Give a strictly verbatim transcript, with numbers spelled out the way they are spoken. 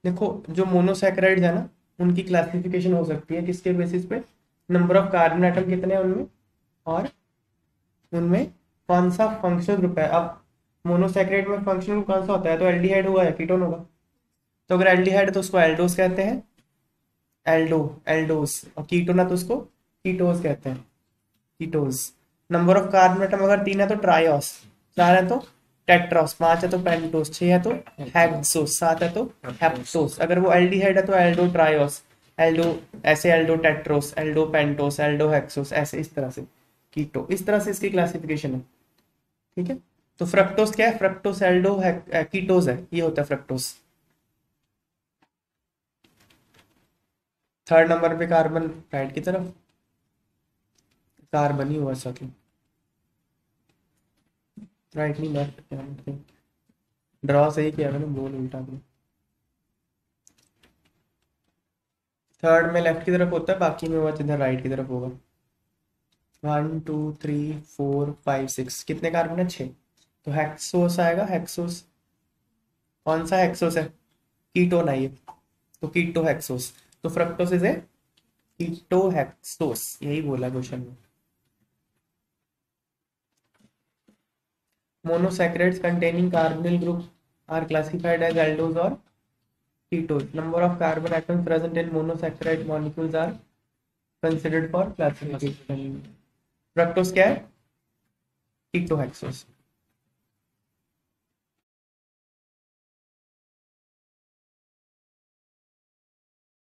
देखो जो मोनोसैकेराइड्स है ना, उनकी क्लासिफिकेशन हो सकती है किसके बेसिस पे, नंबर ऑफ कार्बन एटम कितने हैं उनमें, और उनमें कौन सा फंक्शनल ग्रुप है। अब मोनोसैकेराइड में फंक्शनल ग्रुप कौन सा होता है, तो एल्डिहाइड होगा या कीटोन होगा। तो अगर एल्डिहाइड है तो उसको एल्डोस कहते हैं, एल्डो, एल्डोस। और कीटोन है तो उसको कीटोस कहते हैं, ketose. Number of carbon atom अगर तीन है तो ट्रायोस, चार है तो टेट्रोस, पांच है तो पेंटोस, छह है तो हेक्सोस, सात है तो हेप्टोस। अगर वो एल्डिहाइड है तो एल्डो ट्रायोस, एल्डो, ऐसे aldo tetrose, aldo pentose, aldo hexose, ऐसे इस तरह से कीटो, इस तरह से इसकी क्लासिफिकेशन है। ठीक है। तो फ्रक्टोस क्या है, फ्रक्टोस एल्डो कीटोस है, ये होता है फ्रक्टोस। थर्ड नंबर पे कार्बन राइट की तरफ, कार्बन ही हुआ सके, राइट नहीं लेफ्ट, ड्रॉ सही किया मैंने, बोल उल्टा दिया। थर्ड में लेफ्ट की तरफ होता है, बाकी में हुआ इधर राइट की तरफ होगा। One two three four five six, कितने कार्बन है, छः। तो हेक्सोस आएगा, हेक्सोस। कौन सा हेक्सोस है, कीटोन है ये, तो कीटो हेक्सोस। तो fructose is a keto hexose, यही बोला क्वेश्चन में। Monosaccharides containing carbonyl group are classified as aldose or ketones. Number of carbon atoms present in monosaccharide molecules are considered for classification. Fructose क्या है, कीटोहेक्सोस।